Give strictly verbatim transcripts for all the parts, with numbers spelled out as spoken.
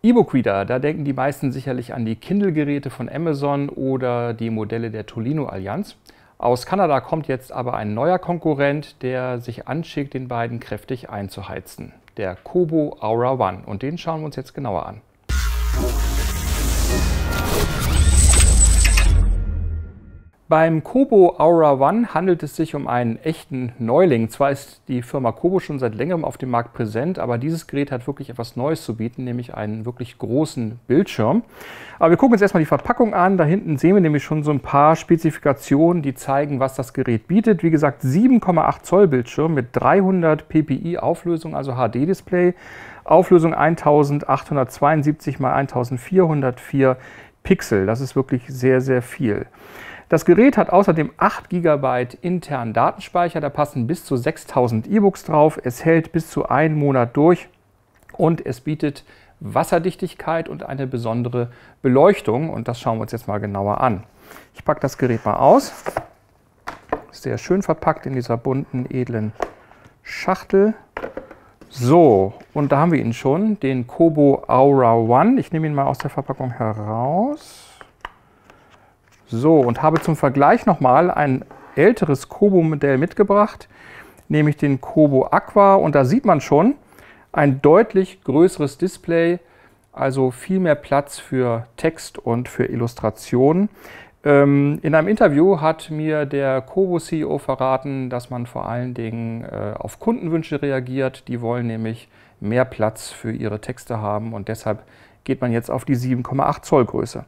E-Book-Reader, da denken die meisten sicherlich an die Kindle-Geräte von Amazon oder die Modelle der Tolino-Allianz. Aus Kanada kommt jetzt aber ein neuer Konkurrent, der sich anschickt, den beiden kräftig einzuheizen. Der Kobo Aura One. Und den schauen wir uns jetzt genauer an. Beim Kobo Aura One handelt es sich um einen echten Neuling. Zwar ist die Firma Kobo schon seit längerem auf dem Markt präsent, aber dieses Gerät hat wirklich etwas Neues zu bieten, nämlich einen wirklich großen Bildschirm. Aber wir gucken uns erstmal die Verpackung an. Da hinten sehen wir nämlich schon so ein paar Spezifikationen, die zeigen, was das Gerät bietet. Wie gesagt, sieben Komma acht Zoll Bildschirm mit dreihundert p p i Auflösung, also H D-Display. Auflösung eintausendachthundertzweiundsiebzig mal eintausendvierhundertvier Pixel. Das ist wirklich sehr, sehr viel. Das Gerät hat außerdem acht Gigabyte internen Datenspeicher, da passen bis zu sechstausend E-Books drauf. Es hält bis zu einen Monat durch und es bietet Wasserdichtigkeit und eine besondere Beleuchtung. Und das schauen wir uns jetzt mal genauer an. Ich packe das Gerät mal aus. Sehr schön verpackt in dieser bunten, edlen Schachtel. So, und da haben wir ihn schon, den Kobo Aura One. Ich nehme ihn mal aus der Verpackung heraus. So, und habe zum Vergleich nochmal ein älteres Kobo-Modell mitgebracht, nämlich den Kobo Aqua. Und da sieht man schon ein deutlich größeres Display, also viel mehr Platz für Text und für Illustrationen. Ähm, in einem Interview hat mir der Kobo-C E O verraten, dass man vor allen Dingen äh, auf Kundenwünsche reagiert. Die wollen nämlich mehr Platz für ihre Texte haben und deshalb geht man jetzt auf die sieben Komma acht Zoll Größe.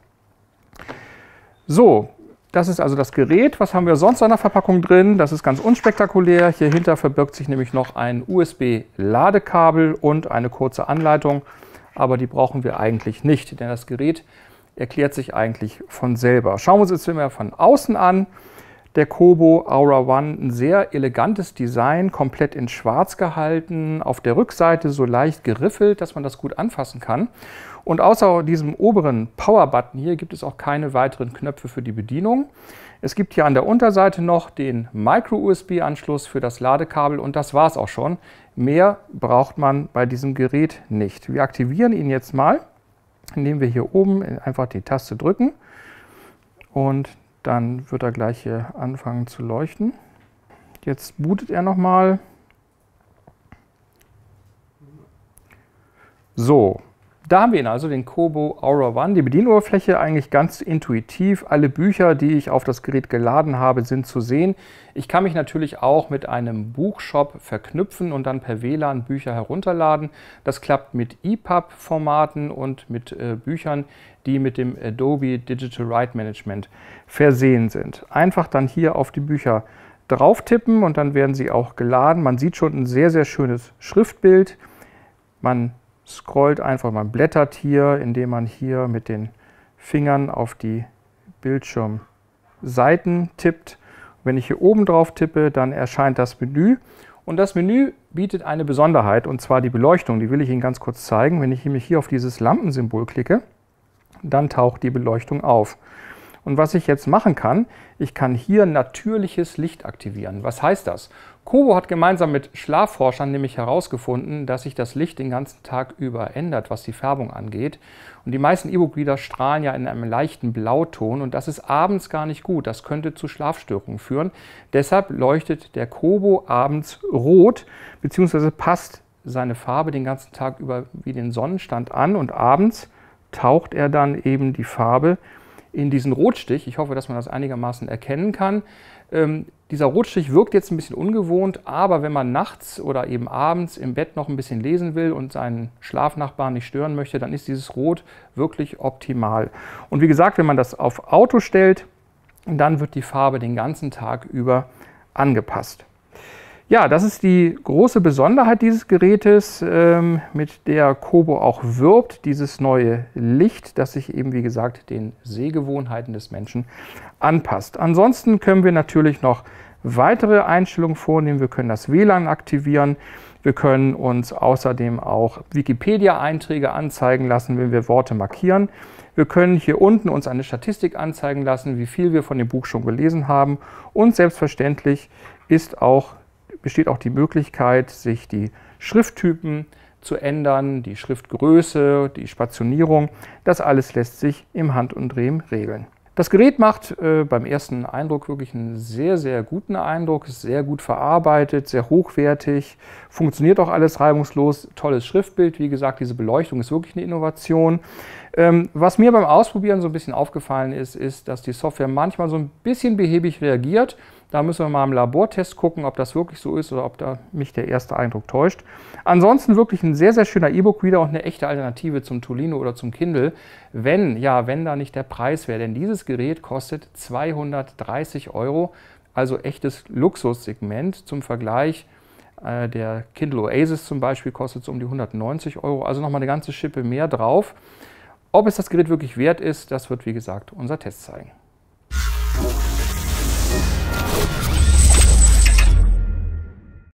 So, das ist also das Gerät. Was haben wir sonst an der Verpackung drin? Das ist ganz unspektakulär. Hier hinter verbirgt sich nämlich noch ein U S B-Ladekabel und eine kurze Anleitung. Aber die brauchen wir eigentlich nicht, denn das Gerät erklärt sich eigentlich von selber. Schauen wir uns jetzt mal von außen an. Der Kobo Aura One, ein sehr elegantes Design, komplett in schwarz gehalten. Auf der Rückseite so leicht geriffelt, dass man das gut anfassen kann. Und außer diesem oberen Power-Button hier gibt es auch keine weiteren Knöpfe für die Bedienung. Es gibt hier an der Unterseite noch den Micro-U S B-Anschluss für das Ladekabel und das war es auch schon. Mehr braucht man bei diesem Gerät nicht. Wir aktivieren ihn jetzt mal, indem wir hier oben einfach die Taste drücken und dann wird er gleich hier anfangen zu leuchten. Jetzt bootet er nochmal. So. Da haben wir ihn also, den Kobo Aura One. Die Bedienoberfläche eigentlich ganz intuitiv. Alle Bücher, die ich auf das Gerät geladen habe, sind zu sehen. Ich kann mich natürlich auch mit einem Buchshop verknüpfen und dann per W L A N Bücher herunterladen. Das klappt mit E P U B-Formaten und mit äh, Büchern, die mit dem Adobe Digital Right Management versehen sind. Einfach dann hier auf die Bücher drauf tippen und dann werden sie auch geladen. Man sieht schon ein sehr, sehr schönes Schriftbild. Man scrollt einfach, man blättert hier, indem man hier mit den Fingern auf die Bildschirmseiten tippt. Wenn ich hier oben drauf tippe, dann erscheint das Menü. Und das Menü bietet eine Besonderheit, und zwar die Beleuchtung. Die will ich Ihnen ganz kurz zeigen. Wenn ich mich hier auf dieses Lampensymbol klicke, dann taucht die Beleuchtung auf. Und was ich jetzt machen kann, ich kann hier natürliches Licht aktivieren. Was heißt das? Kobo hat gemeinsam mit Schlafforschern nämlich herausgefunden, dass sich das Licht den ganzen Tag über ändert, was die Färbung angeht. Und die meisten E-Book-Reader strahlen ja in einem leichten Blauton und das ist abends gar nicht gut. Das könnte zu Schlafstörungen führen. Deshalb leuchtet der Kobo abends rot, beziehungsweise passt seine Farbe den ganzen Tag über wie den Sonnenstand an und abends taucht er dann eben die Farbe in diesen Rotstich. Ich hoffe, dass man das einigermaßen erkennen kann. Ähm, dieser Rotstich wirkt jetzt ein bisschen ungewohnt, aber wenn man nachts oder eben abends im Bett noch ein bisschen lesen will und seinen Schlafnachbarn nicht stören möchte, dann ist dieses Rot wirklich optimal. Und wie gesagt, wenn man das auf Auto stellt, dann wird die Farbe den ganzen Tag über angepasst. Ja, das ist die große Besonderheit dieses Gerätes, ähm, mit der Kobo auch wirbt, dieses neue Licht, das sich eben, wie gesagt, den Sehgewohnheiten des Menschen anpasst. Ansonsten können wir natürlich noch weitere Einstellungen vornehmen. Wir können das W L A N aktivieren. Wir können uns außerdem auch Wikipedia-Einträge anzeigen lassen, wenn wir Worte markieren. Wir können hier unten uns eine Statistik anzeigen lassen, wie viel wir von dem Buch schon gelesen haben. Und selbstverständlich ist auch besteht auch die Möglichkeit, sich die Schrifttypen zu ändern, die Schriftgröße, die Spationierung. Das alles lässt sich im Handumdrehen regeln. Das Gerät macht äh, beim ersten Eindruck wirklich einen sehr, sehr guten Eindruck, ist sehr gut verarbeitet, sehr hochwertig, funktioniert auch alles reibungslos, tolles Schriftbild, wie gesagt, diese Beleuchtung ist wirklich eine Innovation. Ähm, was mir beim Ausprobieren so ein bisschen aufgefallen ist, ist, dass die Software manchmal so ein bisschen behäbig reagiert. Da müssen wir mal im Labortest gucken, ob das wirklich so ist oder ob da mich der erste Eindruck täuscht. Ansonsten wirklich ein sehr, sehr schöner E-Book-Reader und eine echte Alternative zum Tolino oder zum Kindle, wenn, ja, wenn da nicht der Preis wäre. Denn dieses Gerät kostet zweihundertdreißig Euro, also echtes Luxussegment. Zum Vergleich, äh, der Kindle Oasis zum Beispiel kostet so um die hundertneunzig Euro, also nochmal eine ganze Schippe mehr drauf. Ob es das Gerät wirklich wert ist, das wird, wie gesagt, unser Test zeigen.